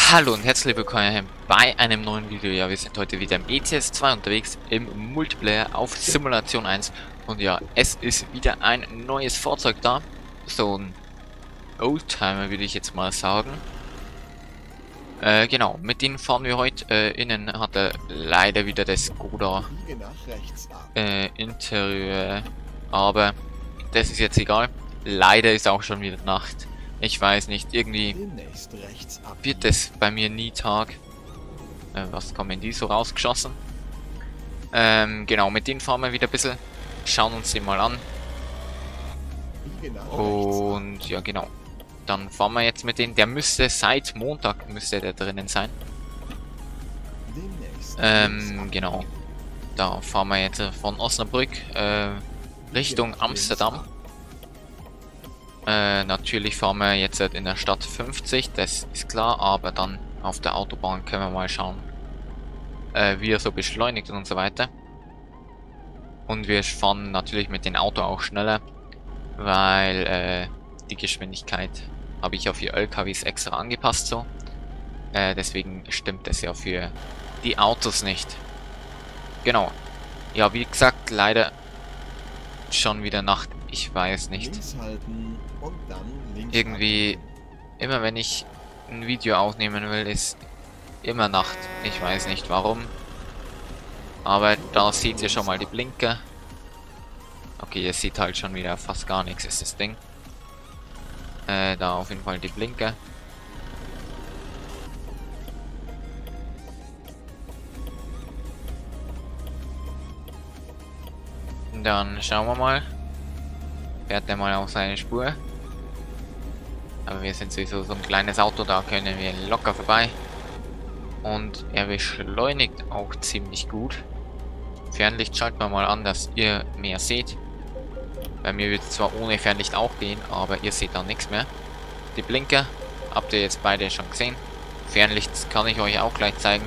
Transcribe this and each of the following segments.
Hallo und herzlich willkommen bei einem neuen Video. Ja, wir sind heute wieder im ETS 2 unterwegs im Multiplayer auf Simulation 1. Und ja, es ist wieder ein neues Fahrzeug da. So ein Oldtimer würde ich jetzt mal sagen. Genau, mit denen fahren wir heute. Innen hat er leider wieder das Skoda Interieur. Aber das ist jetzt egal. Leider ist auch schon wieder Nacht. Ich weiß nicht, irgendwie wird es bei mir nie Tag. Was kommen die so rausgeschossen? Genau, mit denen fahren wir wieder ein bisschen. Schauen uns den mal an. Und ja, genau. Dann fahren wir jetzt mit denen. Der müsste seit Montag müsste der drinnen sein. Genau. Da fahren wir jetzt von Osnabrück Richtung Amsterdam. Natürlich fahren wir jetzt in der Stadt 50, das ist klar, aber dann auf der Autobahn können wir mal schauen, wie er so beschleunigt und so weiter. Und wir fahren natürlich mit dem Auto auch schneller, weil die Geschwindigkeit habe ich ja für LKWs extra angepasst so. Deswegen stimmt das ja für die Autos nicht. Genau. Ja, wie gesagt, leider schon wieder Nacht. Ich weiß nicht. Irgendwie, immer wenn ich ein Video aufnehmen will, ist immer Nacht. Ich weiß nicht warum. Aber da seht ihr schon mal die Blinker. Okay, ihr seht halt schon wieder fast gar nichts, ist das Ding. Da auf jeden Fall die Blinker. Dann schauen wir mal. Fährt der mal auf seine Spur. Aber wir sind sowieso so ein kleines Auto, da können wir locker vorbei. Und er beschleunigt auch ziemlich gut. Fernlicht schalten wir mal an, dass ihr mehr seht. Bei mir wird es zwar ohne Fernlicht auch gehen, aber ihr seht da nichts mehr. Die Blinker habt ihr jetzt beide schon gesehen. Fernlicht kann ich euch auch gleich zeigen.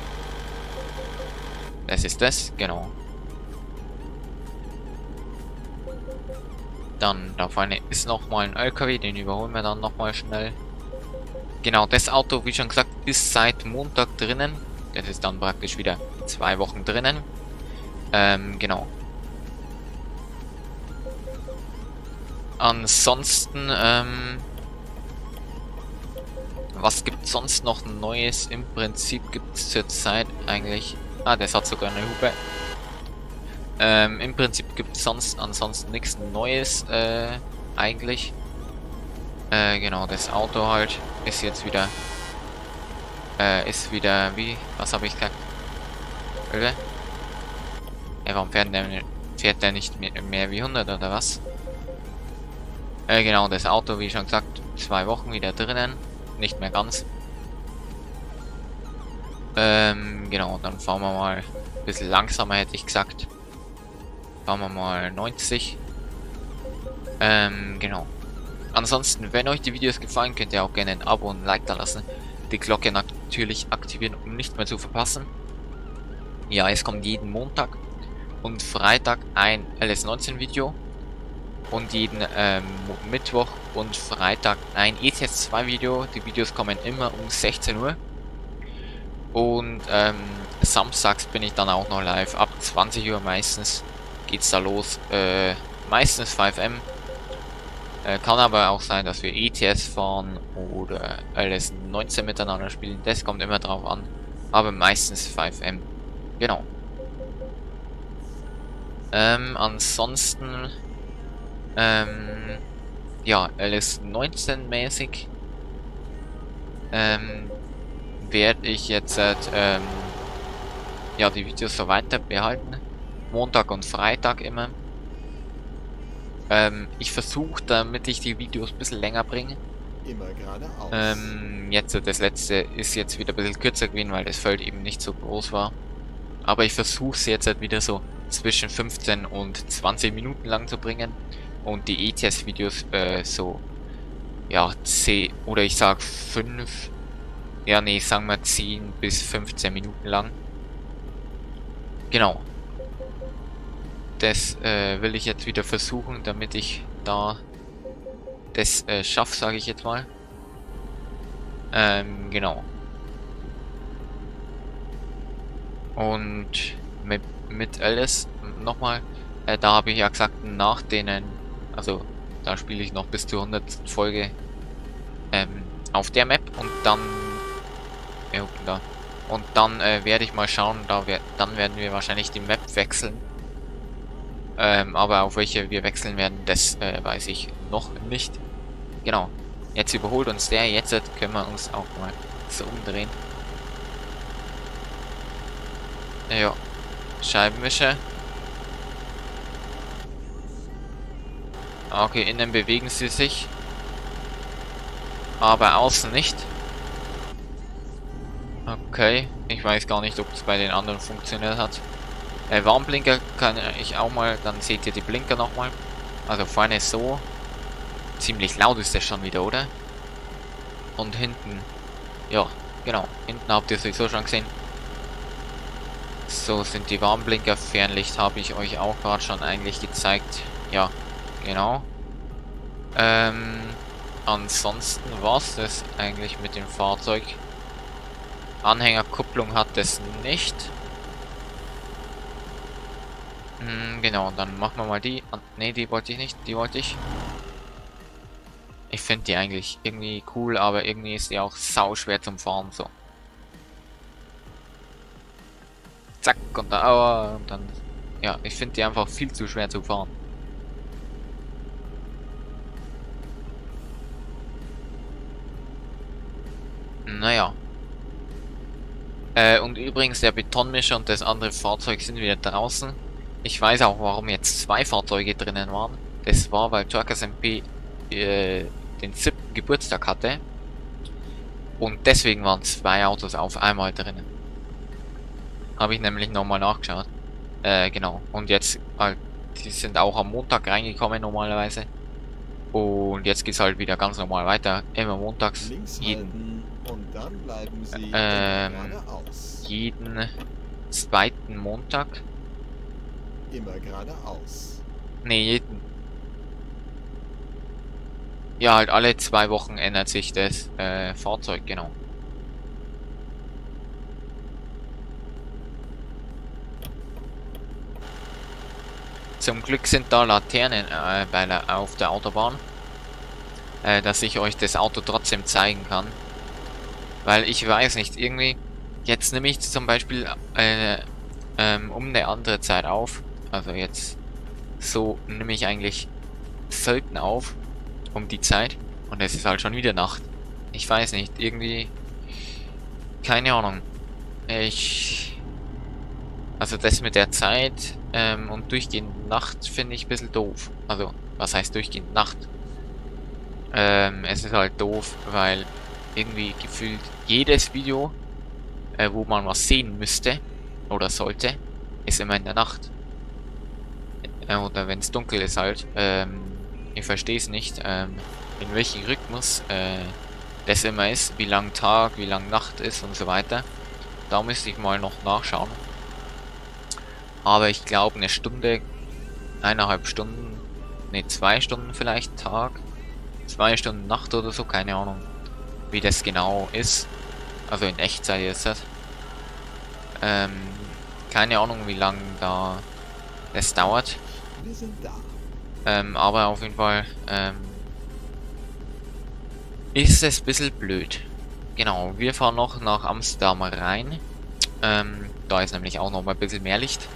Das ist das, genau. Dann da vorne ist nochmal ein LKW, den überholen wir dann nochmal schnell. Genau, das Auto, wie schon gesagt, ist seit Montag drinnen. Das ist dann praktisch wieder 2 Wochen drinnen. Genau. Ansonsten, was gibt sonst noch Neues? Im Prinzip gibt es zurzeit eigentlich... Ah, das hat sogar eine Hupe. Im Prinzip gibt es sonst ansonsten nichts Neues, eigentlich. Genau, das Auto halt ist jetzt wieder, wie, was habe ich gesagt? Oder? Warum fährt der nicht mehr wie 100 oder was? Genau, das Auto, wie schon gesagt, 2 Wochen wieder drinnen, nicht mehr ganz. Genau, dann fahren wir mal ein bisschen langsamer, hätte ich gesagt. Fahren wir mal 90. Genau. Ansonsten, wenn euch die Videos gefallen, könnt ihr auch gerne ein Abo und ein Like da lassen. Die Glocke natürlich aktivieren, um nicht mehr zu verpassen. Ja, es kommt jeden Montag und Freitag ein LS19 Video. Und jeden Mittwoch und Freitag ein ETS 2 Video. Die Videos kommen immer um 16 Uhr. Und samstags bin ich dann auch noch live. Ab 20 Uhr meistens geht's da los. Meistens 5M. Kann aber auch sein, dass wir ETS fahren oder LS19 miteinander spielen. Das kommt immer drauf an. Aber meistens 5M. Genau. Ansonsten ja, LS19 mäßig werde ich jetzt ja, die Videos so weiter behalten. Montag und Freitag immer. Ich versuche, damit ich die Videos ein bisschen länger bringe. Immer geradeaus. Jetzt das letzte ist jetzt wieder ein bisschen kürzer gewesen, weil das Feld eben nicht so groß war. Aber ich versuche es jetzt halt wieder so zwischen 15 und 20 Minuten lang zu bringen. Und die ETS-Videos so, ja, 10 oder ich sag 5, ja nee, sagen wir 10 bis 15 Minuten lang. Genau. Das will ich jetzt wieder versuchen, damit ich da das schaffe, sage ich jetzt mal. Genau. Und mit Alice nochmal, da habe ich ja gesagt, nach denen, also da spiele ich noch bis zur 100. Folge auf der Map und dann, ja, da. Und dann werde ich mal schauen, dann werden wir wahrscheinlich die Map wechseln. Aber auf welche wir wechseln werden, das weiß ich noch nicht. Genau. Jetzt überholt uns der, jetzt können wir uns auch mal so umdrehen. Ja. Scheibenwischer. Okay, innen bewegen sie sich. Aber außen nicht. Okay. Ich weiß gar nicht, ob es bei den anderen funktioniert hat. Warnblinker kann ich auch mal, dann seht ihr die Blinker nochmal. Also vorne so. Ziemlich laut ist das schon wieder, oder? Und hinten. Ja, genau. Hinten habt ihr sowieso schon gesehen. So sind die Warnblinker. Fernlicht habe ich euch auch gerade schon eigentlich gezeigt. Ja, genau. Ansonsten war es das eigentlich mit dem Fahrzeug. Anhängerkupplung hat es nicht. Genau, dann machen wir mal die. Ne, die wollte ich nicht. Die wollte ich. Ich finde die eigentlich irgendwie cool, aber irgendwie ist die auch sau schwer zum Fahren. So. Zack und dann, aua, und dann. Ja, ich finde die einfach viel zu schwer zu fahren. Naja. Und übrigens, der Betonmischer und das andere Fahrzeug sind wieder draußen. Ich weiß auch, warum jetzt 2 Fahrzeuge drinnen waren. Das war, weil Turkas MP den 7. Geburtstag hatte. Und deswegen waren 2 Autos auf einmal drinnen. Habe ich nämlich nochmal nachgeschaut. Genau. Und jetzt, die sind auch am Montag reingekommen normalerweise. Und jetzt geht's halt wieder ganz normal weiter. Immer montags. Und dann bleiben Sie jeden 2. Montag. Immer geradeaus. Ne, ja, halt alle 2 Wochen ändert sich das Fahrzeug, genau. Zum Glück sind da Laternen auf der Autobahn, dass ich euch das Auto trotzdem zeigen kann. Weil ich weiß nicht, irgendwie, jetzt nehme ich zum Beispiel um eine andere Zeit auf. Also jetzt so nehme ich eigentlich selten auf um die Zeit. Und es ist halt schon wieder Nacht. Ich weiß nicht, irgendwie, keine Ahnung. Also das mit der Zeit und durchgehend Nacht finde ich ein bisschen doof. Also, was heißt durchgehend Nacht? Es ist halt doof, weil irgendwie gefühlt jedes Video, wo man was sehen müsste oder sollte, ist immer in der Nacht. Oder wenn es dunkel ist halt. Ich verstehe es nicht, in welchem Rhythmus das immer ist, wie lang Tag, wie lang Nacht ist und so weiter. Da müsste ich mal noch nachschauen. Aber ich glaube eine Stunde, 1,5 Stunden, ne 2 Stunden vielleicht Tag, 2 Stunden Nacht oder so, keine Ahnung, wie das genau ist. Also in Echtzeit jetzt. Keine Ahnung, wie lange da es dauert. Wir sind da. Aber auf jeden Fall ist es ein bisschen blöd. Genau, wir fahren noch nach Amsterdam rein. Da ist nämlich auch noch mal ein bisschen mehr Licht.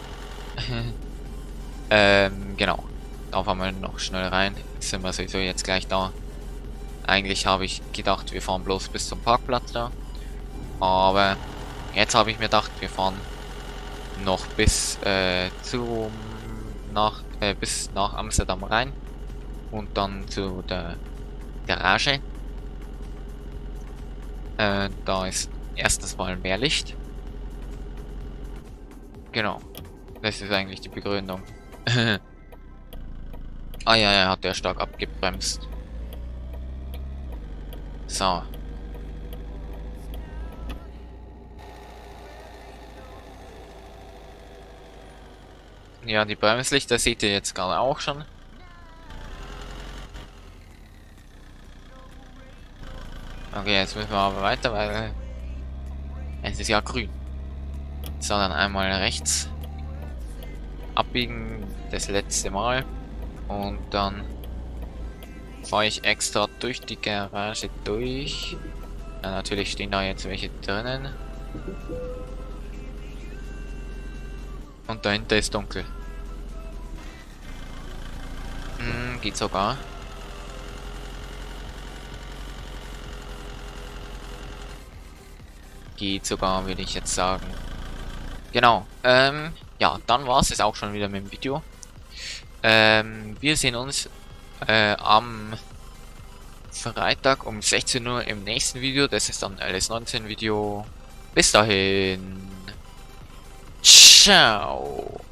Genau. Da fahren wir noch schnell rein. Sind wir sowieso jetzt gleich da. Eigentlich habe ich gedacht, wir fahren bloß bis zum Parkplatz da. Aber jetzt habe ich mir gedacht, wir fahren noch bis bis nach Amsterdam rein. Und dann zu der Garage. Da ist erstens mal mehr Licht. Genau. Das ist eigentlich die Begründung. Ah ja, er hat ja stark abgebremst. So. Ja, die Bremslichter seht ihr jetzt gerade auch schon. Okay, jetzt müssen wir aber weiter, weil es ist ja grün. So, dann einmal rechts abbiegen, das letzte Mal. Und dann fahre ich extra durch die Garage durch. Ja, natürlich stehen da jetzt welche drinnen. Und dahinter ist dunkel. Geht sogar. Geht sogar, würde ich jetzt sagen. Genau. Ja, dann war es auch schon wieder mit dem Video. Wir sehen uns am Freitag um 16 Uhr im nächsten Video. Das ist dann LS19 Video. Bis dahin. Ciao.